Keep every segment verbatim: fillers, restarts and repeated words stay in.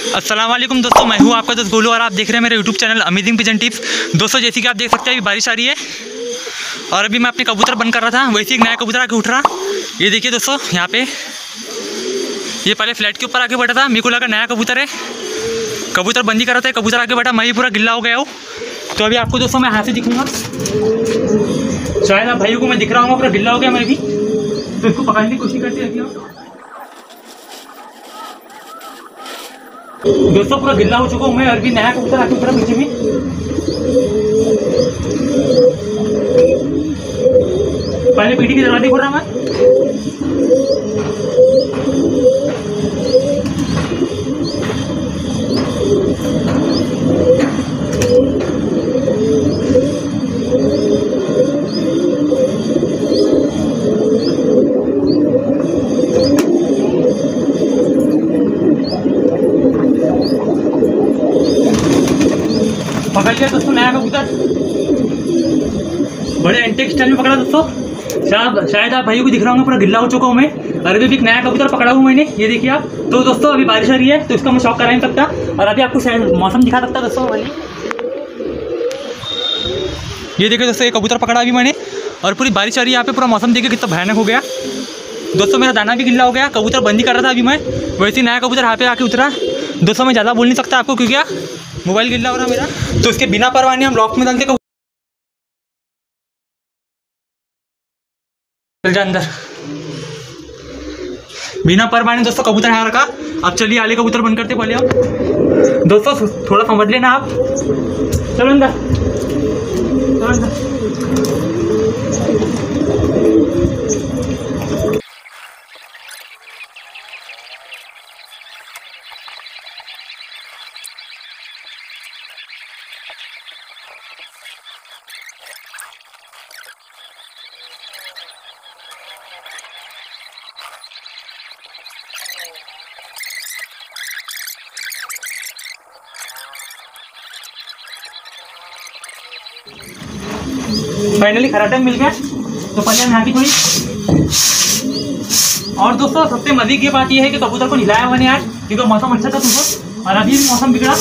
अस्सलाम वालेकुम दोस्तों, मैं हूँ आपका दोस्त गोलू और आप देख रहे हैं मेरे YouTube channel amazing pigeon tips. दोस्तों जैसे कि आप देख सकते हैं अभी बारिश आ रही है और अभी मैं अपने कबूतर बंद कर रहा था, वैसे एक नया कबूतर आके उठ रहा। ये देखिए दोस्तों, यहाँ पे ये पहले फ्लैट के ऊपर आके बैठा था, मेरे को लगा नया कबूतर है, कबूतर बंदी कर रहा था, कबूतर आके बैठा, मैं भी पूरा गिल्ला हो गया हूँ। तो अभी आपको दोस्तों मैं हाथ से दिखूंगा, शायद आप भाइयों को मैं दिख रहा हूँ, पूरा गिल्ला हो गया मैं भी। तो इसको पकड़ने की कोशिश करते रहती हूँ दोस्तों, पूरा गिल्ला हो चुका हूँ मैं, और भी नया कबूतर आके उतरा पीछे में। पहले पीठी की दरवाजे खोल रहा मैं, पकड़ लिया दोस्तों नया कबूतर, बड़े एंटीक स्टाइल में पकड़ा दोस्तों। शायद शायद आप भाइयों को दिख रहा हूँ, पूरा गिल्ला हो चुका हूँ मैं, अरे भी एक नया कबूतर पकड़ा हूँ मैंने, ये देखिए आप। तो दोस्तों अभी बारिश आ रही है तो इसका मैं शौक करा नहीं सकता, और अभी आपको शायद मौसम दिखा सकता दोस्तों वाली। ये देखिए दोस्तों, ये कबूतर पकड़ा अभी मैंने, और पूरी बारिश आ रही है यहाँ पे, पूरा मौसम देखिए कितना भयानक हो गया दोस्तों। मेरा दाना भी गिल्ला हो गया, कबूतर बंदी कर रहा था अभी मैं, वैसे नया कबूतर यहाँ पे आके उतरा दोस्तों। मैं ज़्यादा बोल नहीं सकता आपको क्योंकि मोबाइल गिल्ला हो रहा मेरा, तो इसके बिना परवाने हम लॉक में डालते चल जा अंदर, बिना परवाने दोस्तों कबूतर यहाँ रखा। अब चलिए आले कबूतर बंद करते पहले आप दोस्तों, थोड़ा समझ लेना आप। चलो अंदर, चलो अंदर। फाइनली खराटा मिल गया, तो पहले हम यहाँ की थोड़ी। और दोस्तों सबसे मजे की बात यह है कि कबूतर को हिलाया मैंने आज, क्योंकि मौसम अच्छा था सुबह, और अभी भी मौसम बिगड़ा।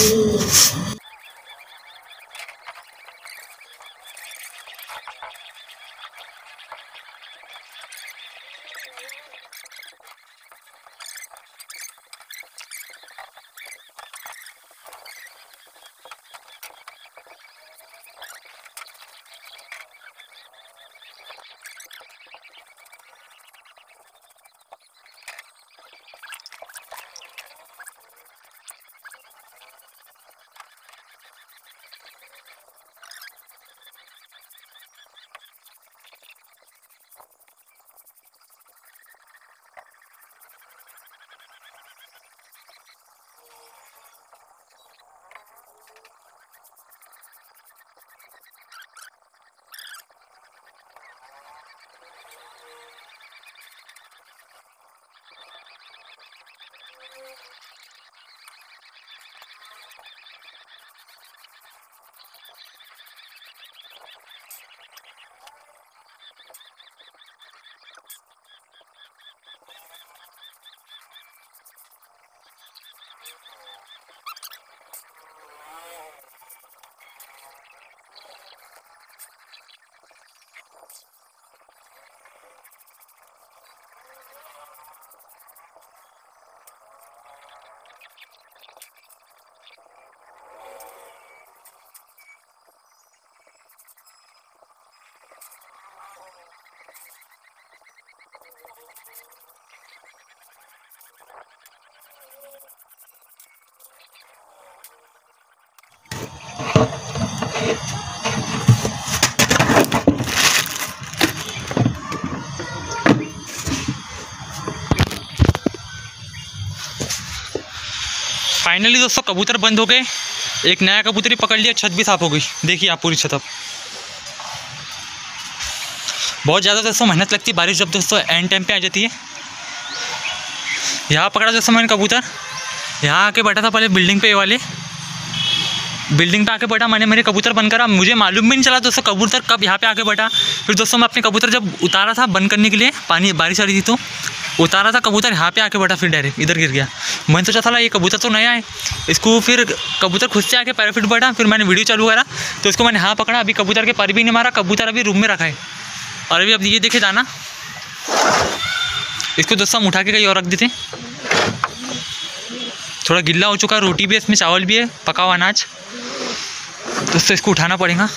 फाइनली दोस्तों कबूतर बंद हो गए, एक नया कबूतर ही पकड़ लिया, छत भी साफ हो गई। देखिए आप पूरी छत। अब बहुत ज़्यादा दोस्तों मेहनत लगती है बारिश जब दोस्तों एंड टाइम पे आ जाती है। यहाँ पकड़ा दोस्तों मैंने कबूतर, यहाँ आके बैठा था पहले बिल्डिंग पे वाले, बिल्डिंग पे आके बैठा मैंने, मेरे कबूतर बंद करा, मुझे मालूम भी नहीं चला दोस्तों कबूतर कब यहाँ पे आके बैठा। फिर दोस्तों मैं अपने कबूतर जब उतारा था बंद करने के लिए, पानी बारिश आ रही थी तो उतारा था कबूतर, यहाँ पे आके बैठा, फिर डायरेक्ट इधर गिर गया। मैंने सोचा था ये कबूतर तो नया है, इसको फिर कबूतर खुद से आके पैराफिट बैठा, फिर मैंने वीडियो चालू करा तो इसको मैंने हाँ पकड़ा। अभी कबूतर के पर भी नहीं मारा, कबूतर अभी रूम में रखा है। और अभी अब ये देखे दाना, इसको दोस्तों हम उठा के कहीं और रख देते हैं। थोड़ा गिल्ला हो चुका है, रोटी भी है इसमें, चावल भी है, पका हुआ अनाज। दोस्तों इसको उठाना पड़ेगा।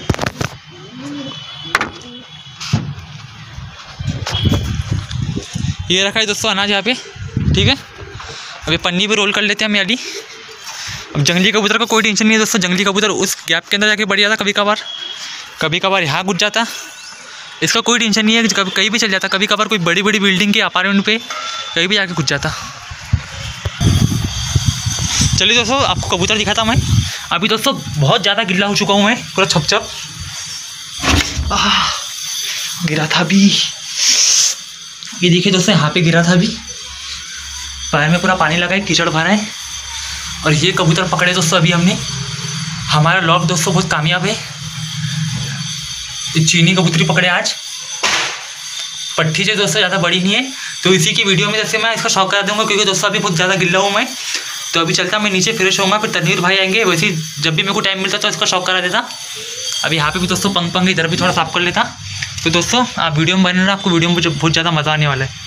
ये रखा है दोस्तों अनाज यहाँ पे, ठीक है। अभी पन्नी पे रोल कर लेते हैं हम याली। अब जंगली कबूतर का कोई टेंशन नहीं है दोस्तों, जंगली कबूतर उस गैप के अंदर जाके बढ़ जाता, कभी कभार कभी कभार यहाँ घुस जाता, इसका कोई टेंशन नहीं है, कभी कहीं भी चल जाता। कभी कभार कोई बड़ी बड़ी बिल्डिंग के अपार्टमेंट पे कहीं भी जाके घुस जाता। चलिए दोस्तों आपको कबूतर दिखाता मैं। अभी दोस्तों बहुत ज़्यादा गिल्ला हो चुका हूँ मैं, पूरा छप छप गिरा था अभी। ये देखिए दोस्तों यहाँ पे गिरा था अभी, पैर में पूरा पानी लगा है, कीचड़ भरा है। और ये कबूतर पकड़े दोस्तों अभी हमने। हमारा लॉक दोस्तों बहुत कामयाब है, ये चीनी कबूतरी पकड़े आज। पट्टी से दोस्तों ज़्यादा बड़ी नहीं है, तो इसी की वीडियो में जैसे मैं इसका शौक करा दूँगा, क्योंकि दोस्तों अभी बहुत ज़्यादा गिल्ला हूँ मैं। तो अभी चलता मैं नीचे फ्रेश होऊंगा, फिर तनवीर भाई आएंगे। वैसे जब भी मेरे को टाइम मिलता तो इसका शौक करा देता। अभी यहाँ पे भी दोस्तों पंख पंख इधर भी थोड़ा साफ कर लेता। तो दोस्तों आप वीडियो में बने रहना, आपको वीडियो में बहुत ज़्यादा मज़ा आने वाला है।